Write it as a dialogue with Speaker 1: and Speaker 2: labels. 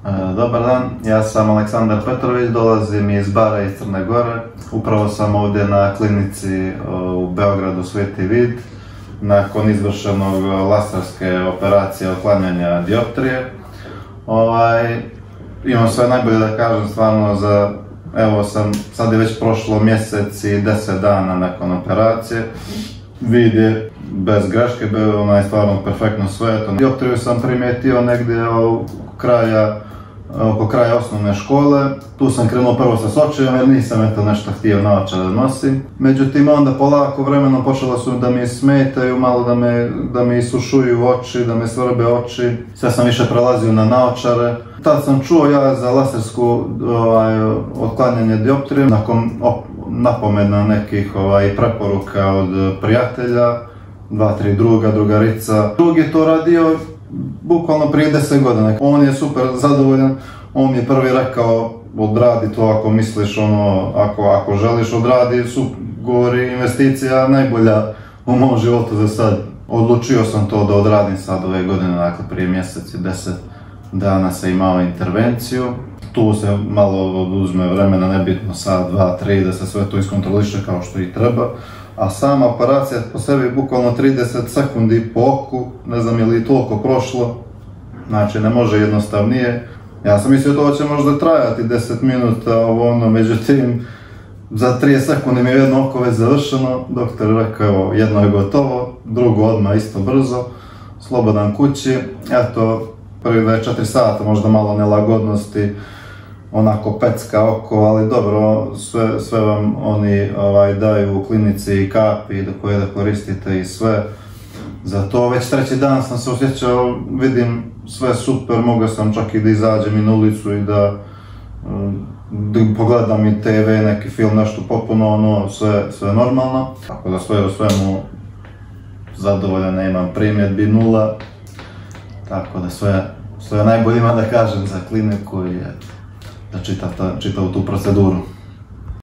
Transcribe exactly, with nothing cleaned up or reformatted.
Speaker 1: Dobar dan, ja sam Aleksandar Petrović, dolazim iz Bara iz Crne Gore. Upravo sam ovdje na klinici u Beogradu Sveti Vid nakon izvršenog laserske operacije otklanjanja dioptrije. Ovaj, imam sve najbolje da kažem stvarno za, evo sam, sad je već prošlo mjesec i deset dana nakon operacije. Vid je bez greške, bio onaj stvarno perfektno sve. Dioptriju sam primijetio negdje oko kraja, oko kraja osnovne škole. Tu sam krenuo prvo sa sočivom jer nisam eto nešto htio naočare da nosim. Međutim, onda polako vremenom počela su da mi smetaju, malo da me, da mi isušuju oči, da me svrbe oči. Sve sam više prelazio na naočare. Tad sam čuo ja za lasersku ovaj, otklanjanje dioptrije nakon op, napomena nekih ovaj, preporuka od prijatelja, dva, tri druga, drugarica. Drug je to radio bukvalno prije deset godina. On je super zadovoljan, on mi je prvi rekao odradi to ako misliš ono, ako, ako želiš odradi, su, govori investicija najbolja u mom životu za sad. Odlučio sam to da odradim sad ove godine, dakle prije mjesec i deset dana sam imao intervenciju. Tu se malo oduzme vremena, nebitno sad, dva, tri, da se sve to iskontroliše kao što i treba. A sama operacija po sebi bukvalno trideset sekundi po oku, ne znam je li toliko prošlo, znači ne može jednostavnije. Ja sam mislio to će možda trajati deset minuta, ovo ono, međutim za trideset sekundi mi je jedno oko već završeno, doktor je rekao jedno je gotovo, drugo odmah isto brzo, slobodan kući, eto prvi dvadeset četiri sata možda malo nelagodnosti, onako pecka oko, ali dobro, sve, sve vam oni ovaj, daju u klinici i kapi do koje da koristite i sve. Za to već treći dan sam se osjećao, vidim sve super, mogao sam čak i da izađem i na ulicu i da, da pogledam i te ve, neki film, nešto popuno, ono, sve, sve normalno. Tako da sve u svemu zadovoljan, ne imam primjedbi, nula. Tako da sve, sve najbolje ima da kažem za kliniku i da čitav tu proceduru.